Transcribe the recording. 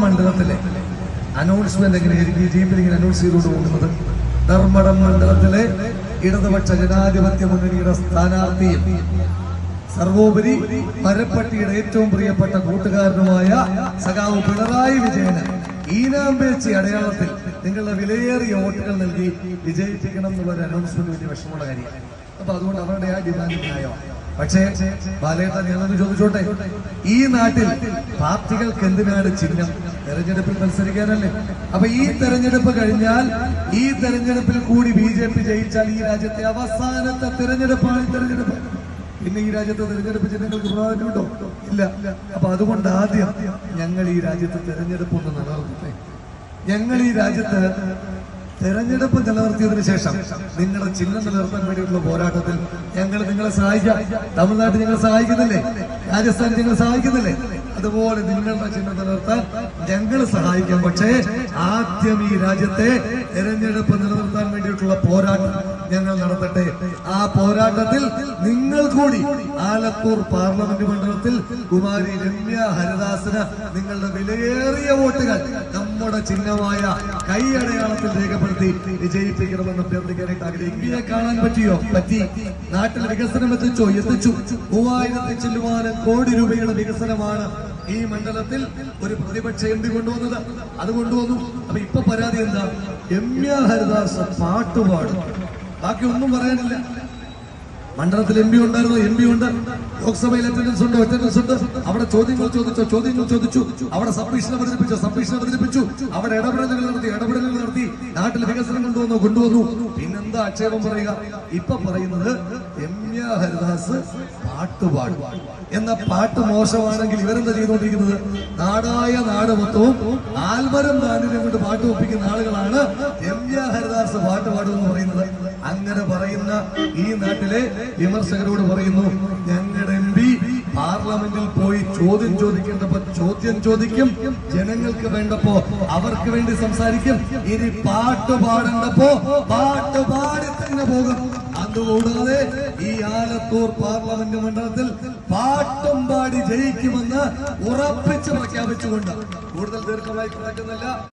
മണ്ഡലത്തിലെ അനൗൺസ്മെന്റ് എങ്ങനെയായിരിക്കും? ഈ ടീമിൽ ഇങ്ങനെ അനൗൺസ് ചെയ്തുകൊണ്ട് പോകുന്നത് ധർമ്മടം മണ്ഡലത്തിലെ ഇടതുപക്ഷ ജനാധിപത്യ മുന്നണിയുടെ സ്ഥാനാർത്ഥിയും സർവോപരി മരപ്പട്ടിയുടെ ഏറ്റവും പ്രിയപ്പെട്ട കൂട്ടുകാരനുമായ സഖാവ് പിണറായി വിജയന് ഈനാമ്പേച്ചി അടയാളത്തിൽ നിങ്ങളുടെ വിലയേറിയ വോട്ടുകൾ നൽകി വിജയിപ്പിക്കണം എന്നുള്ളൊരു അനൗൺസ്മെന്റ് വലിയ വിഷമമുള്ള കാര്യമാണ്. അപ്പൊ അതുകൊണ്ട് അവരുടെ ആ ഡിമാൻഡ് ന്യായമാണ്. പക്ഷേ ബാലേട്ടൻ ഞാനൊന്ന് ചോദിച്ചോട്ടെ, ഈ നാട്ടിൽ പാർട്ടികൾക്ക് എന്തിനാണ് ചിഹ്നം? തെരഞ്ഞെടുപ്പിൽ മത്സരിക്കാനല്ലേ? അപ്പൊ ഈ തെരഞ്ഞെടുപ്പ് കഴിഞ്ഞാൽ, ഈ തെരഞ്ഞെടുപ്പിൽ കൂടി BJP ജയിച്ചാൽ ഈ രാജ്യത്തെ അവസാനത്തെ തെരഞ്ഞെടുപ്പാണ് ഈ തെരഞ്ഞെടുപ്പ്. പിന്നെ ഈ രാജ്യത്തെ തെരഞ്ഞെടുപ്പ് ജനങ്ങൾക്ക് പ്രാധാന്യമുണ്ടോ? ഇല്ല. അപ്പൊ അതുകൊണ്ട് ആദ്യം ഞങ്ങൾ ഈ രാജ്യത്ത് തെരഞ്ഞെടുപ്പ് ഒന്ന് നിലനിർത്തട്ടെ. ഞങ്ങൾ ഈ രാജ്യത്ത് തെരഞ്ഞെടുപ്പ് നിലനിർത്തിയതിനു ശേഷം നിങ്ങളുടെ ചിഹ്നം നിലനിർത്താൻ വേണ്ടിയിട്ടുള്ള പോരാട്ടത്തിൽ ഞങ്ങൾ നിങ്ങളെ സഹായിക്കാം. തമിഴ്നാട്ടിൽ ഞങ്ങൾ സഹായിക്കുന്നില്ലേ? രാജസ്ഥാനിൽ ഞങ്ങൾ സഹായിക്കുന്നില്ലേ? അതുപോലെ നിങ്ങളുടെ ചിഹ്നം നിലനിർത്താൻ ഞങ്ങൾ സഹായിക്കാം. പക്ഷേ ആദ്യം ഈ രാജ്യത്തെ തെരഞ്ഞെടുപ്പ് നിലനിർത്താൻ വേണ്ടിയിട്ടുള്ള പോരാട്ടം ഞങ്ങൾ നടത്തട്ടെ. ആ പോരാട്ടത്തിൽ നിങ്ങൾ കൂടി ആലത്തൂർ പാർലമെന്റ് മണ്ഡലത്തിൽ കുമാരി രമ്യ ഹരിദാസിന് നിങ്ങളുടെ വിലയേറിയ വോട്ടുകൾ നമ്മുടെ ചിഹ്നമായ കൈയടയാളത്തിൽ രേഖപ്പെടുത്തി വിജയിപ്പിക്കണമെന്ന് അഭ്യർത്ഥിക്കാനായിട്ട് ആഗ്രഹിക്കുക. കാണാൻ പറ്റിയോ? പറ്റി. നാട്ടിൽ വികസനം എത്തിച്ചു. 3000 ചില്ലുവാനം കോടി രൂപയുടെ വികസനമാണ് ഈ മണ്ഡലത്തിൽ ഒരു പ്രതിപക്ഷ MP കൊണ്ടുവന്നത്. അത് കൊണ്ടുവന്നു. അപ്പൊ ഇപ്പൊ പരാതി എന്താ? രമ്യ ഹരിദാസ് പാട്ടുപാടും, ബാക്കി ഒന്നും പറയാനില്ല. മണ്ഡലത്തിൽ MP ഉണ്ടായിരുന്നു, MP ഉണ്ട്. ലോക്സഭയിൽ അറ്റൻഡൻസ് ഉണ്ട്, അറ്റൻഡൻസ് ഉണ്ട്. അവിടെ ചോദ്യങ്ങൾ ചോദിച്ചു. അവിടെ സബ്മിഷൻ അവതരിപ്പിച്ചു. അവിടെ ഇടപെടലുകൾ നടത്തി. നാട്ടിൽ വികസനം കൊണ്ടുവന്നു. പിന്നെന്താ ആക്ഷേപം പറയുക? ഇപ്പൊ പറയുന്നത് രമ്യ ഹരിദാസ് പാട്ടുപാടും എന്ന പാട്ട് മോശമാണെങ്കിൽ ഇവരെന്താ ചെയ്തുകൊണ്ടിരിക്കുന്നത്? നാടായ നാട് മൊത്തവും ആൽമരം താണ്ടിനെ കൊണ്ട് പാട്ട് ഒപ്പിക്കുന്ന ആളുകളാണ് രമ്യ ഹരിദാസ് പാട്ട് പാടുമെന്ന് പറയുന്നത്. അങ്ങനെ പറയുന്ന ഈ നാട്ടിലെ വിമർശകരോട് പറയുന്നു, ഞങ്ങളുടെ MP പാർലമെന്റിൽ പോയി ചോദ്യം ചോദിക്കേണ്ടപ്പോ ചോദ്യം ചോദിക്കും, ജനങ്ങൾക്ക് വേണ്ടപ്പോ അവർക്ക് വേണ്ടി സംസാരിക്കും. ഇനി പാട്ട് പാടേണ്ടപ്പോ പാട്ട് പാടി തന്നെ പോകും. അതുകൂടാതെ ഈ ആലത്തൂർ പാർലമെന്റ് മണ്ഡലത്തിൽ പാട്ടും പാടി ജയിക്കുമെന്ന് ഉറപ്പിച്ച് പ്രഖ്യാപിച്ചുകൊണ്ട് കൂടുതൽ ദീർഘമായി കിടക്കുന്നില്ല.